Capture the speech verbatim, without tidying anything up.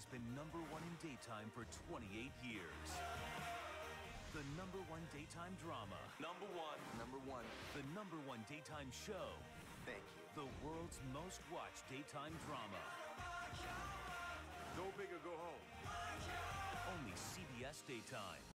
has been number one in daytime for twenty-eight years. The number one daytime drama. Number one. Number one. The number one daytime show. Thank you. The world's most watched daytime drama. Go big or go home. Only C B S Daytime.